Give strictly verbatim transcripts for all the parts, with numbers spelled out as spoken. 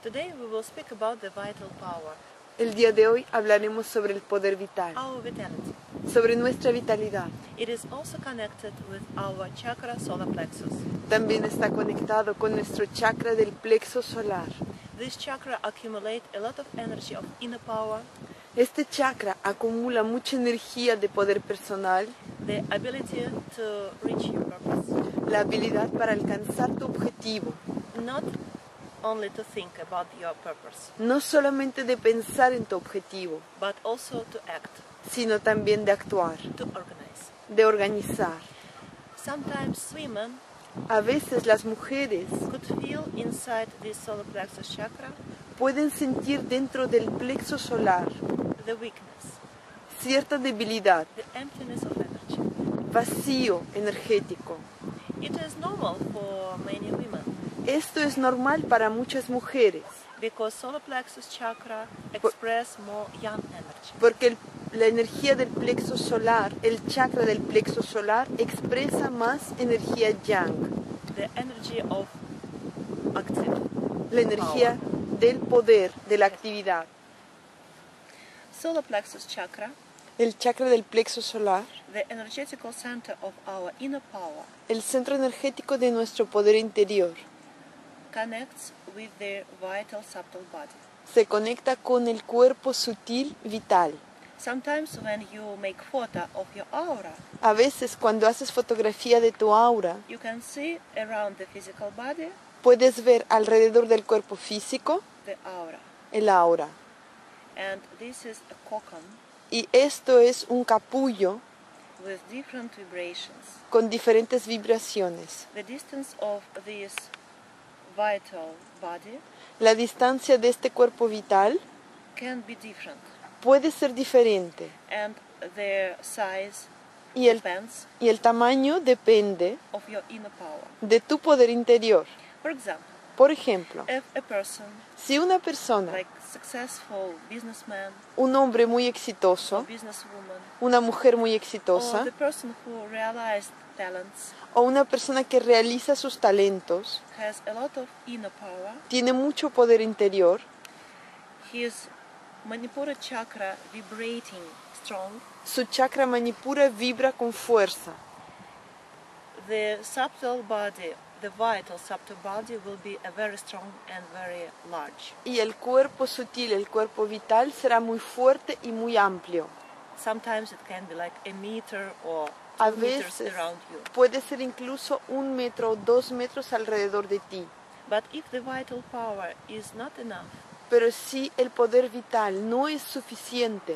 Today we will speak about the vital power, El día de hoy hablaremos sobre el poder vital, our vitality. sobre nuestra vitalidad. It is also connected with our chakra solar plexus. También está conectado con nuestro chakra del plexo solar. This chakra accumulates a lot of energy of inner power, Este chakra acumula mucha energía de poder personal, the ability to reach your purpose. la habilidad para alcanzar tu objetivo, Not only to think about your purpose, no solamente de pensar en tu objetivo, but also to act, sino también de actuar, to organize. de organizar. Sometimes women A veces las mujeres could feel inside this solar plexus chakra pueden sentir dentro del plexo solar the weakness, cierta debilidad, the emptiness of energy. vacío energético. It is normal for many women Esto es normal para muchas mujeres, because solar plexus chakra express more yang energy. porque el- la energía del plexo solar, el chakra del plexo solar, expresa más energía yang, The energy of active. la energía del poder, de la actividad. Solar plexus chakra, El chakra del plexo solar, the energetical center of our inner power, el centro energético de nuestro poder interior, connects with the vital subtle body. se conecta con el cuerpo sutil vital. Sometimes when you make photo of your aura, A veces cuando haces fotografía de tu aura, you can see around the physical body puedes ver alrededor del cuerpo físico the aura. el aura. And this is a cocoon Y esto es un capullo with different vibrations. con diferentes vibraciones. The distance of this vital body La distancia de este cuerpo vital can be different, puede ser diferente and the size y el, depends y el tamaño depende of your inner power. de tu poder interior. For example, Por ejemplo, if a person si una persona, like successful businessman un hombre muy or exitoso, businesswoman, una mujer muy or exitosa the person who realized talents o una persona que realiza sus talentos, has a lot of inner power, tiene mucho poder interior, his Manipura chakra vibrating strong, su chakra manipura vibra con fuerza. the subtle body, the vital subtle body will be a very strong and very large. Y el cuerpo sutil, el cuerpo vital será muy fuerte y muy amplio. Sometimes it can be like a meter or A two meters veces around you. puede ser incluso un metro o dos metros alrededor de ti. But if the vital power is not enough, Pero si el poder vital no es suficiente,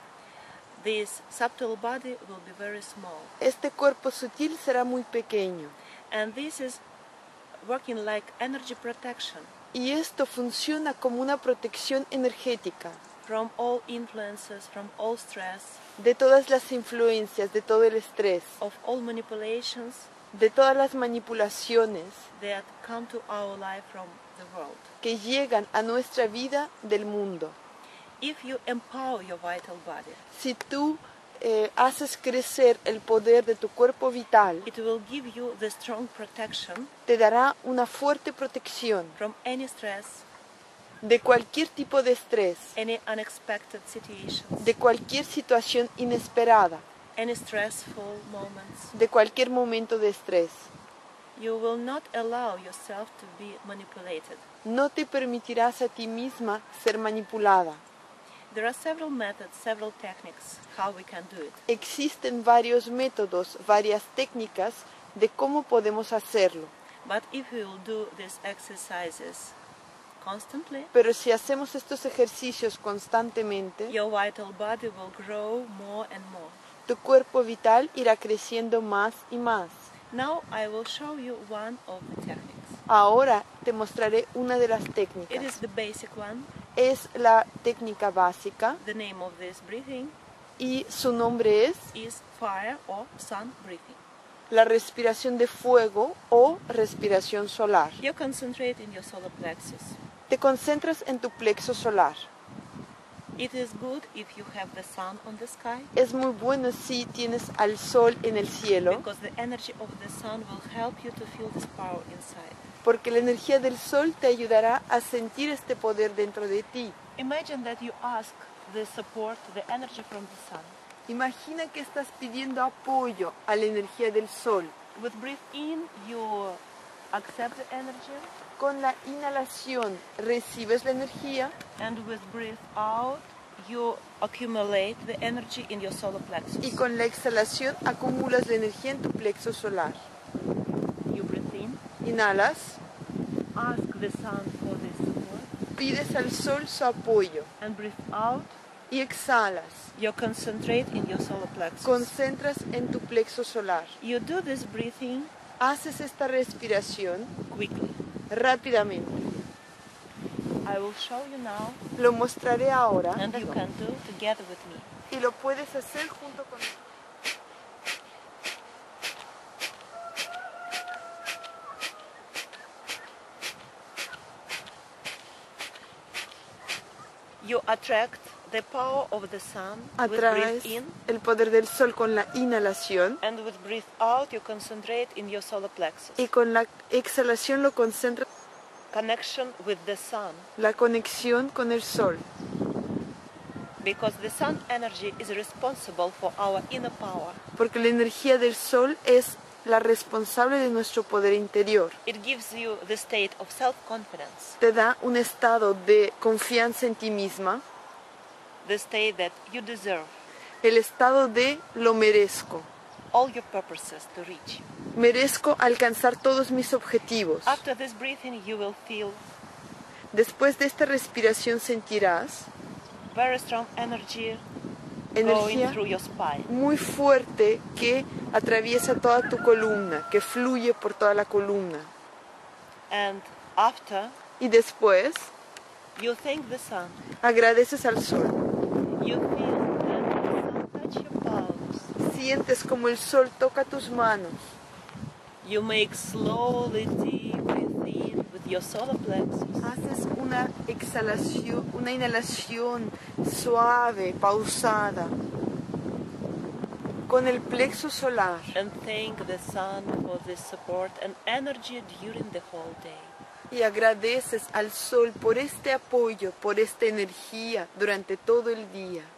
this subtle body will be very small. este cuerpo sutil será muy pequeño. And this is working like energy protection Y esto funciona como una protección energética from all influences, from all stress, de todas las influencias, de todo el estrés, of all manipulations de todas las manipulaciones that come to our life from the world. que llegan a nuestra vida del mundo. If you empower your vital body, Si tú eh, haces crecer el poder de tu cuerpo vital, it will give you the strong protection te dará una fuerte protección from any stress, de cualquier tipo de estrés, any unexpected situations, de cualquier situación inesperada, any stressful moments. de cualquier momento de estrés. You will not allow yourself to be manipulated. No te permitirás a ti misma ser manipulada. There are several methods, several techniques how we can do it. Existen varios métodos, varias técnicas de cómo podemos hacerlo. But if we will do these exercises constantly, Pero si hacemos estos ejercicios constantemente, your vital body will grow more and more. tu cuerpo vital irá creciendo más y más. Now I will show you one of the techniques. Ahora te mostraré una de las It is técnicas. the basic one. Es la técnica básica The name of this breathing y su nombre es is fire or sun breathing. la respiración de fuego o respiración solar. You concentrate in your solar plexus. Te concentras en tu plexo solar. It is good if you have the sun on the sky, Es muy bueno si tienes al sol en el cielo, because the energy of the sun will help you to feel this power inside. porque la energía del sol te ayudará a sentir este poder dentro de ti. Imagine that you ask the support, the energy from the sun. Imagina que estás pidiendo apoyo a la energía del sol. With breath in, you accept the energy, Con la inhalación recibes la energía and with breath out, you accumulate the energy in your solar plexus. y con la exhalación acumulas la energía en tu plexo solar. You breathe in, Inhalas, ask the sun for the support, pides al sol su apoyo and breathe out, y exhalas. you concentrate in your solar plexus. Concentras en tu plexo solar. You do this breathing Haces esta respiración quickly. rápidamente. I will show you now, Lo mostraré ahora and you can do together with me. y lo puedes hacer junto con You attract the power of the sun with Atraes breath in, el poder del sol con la inhalación and with breath out you concentrate in your solar plexus. y con la exhalación lo concentras Connection with the sun, la conexión con el sol, because the sun energy is responsible for our inner power. porque la energía del sol es la responsable de nuestro poder interior. It gives you the state of self-confidence, Te da un estado de confianza en ti misma, the state that you deserve el estado de lo merezco. all your purposes to reach. Merezco alcanzar todos mis objetivos. After this breathing you will feel Después de esta respiración sentirás very strong energy going energía through your spine. muy fuerte que atraviesa toda tu columna, que fluye por toda la columna. And after Y después you thank the sun, agradeces al sol. you feel that the sun touch your palms. Sientes como el sol toca tus manos. You make slowly deep breath in with your solar plexus. Haces una exhalación, una inhalación suave, pausada, con el plexo solar. And thank the sun for this support and energy during the whole day. Y agradeces al sol por este apoyo, por esta energía durante todo el día.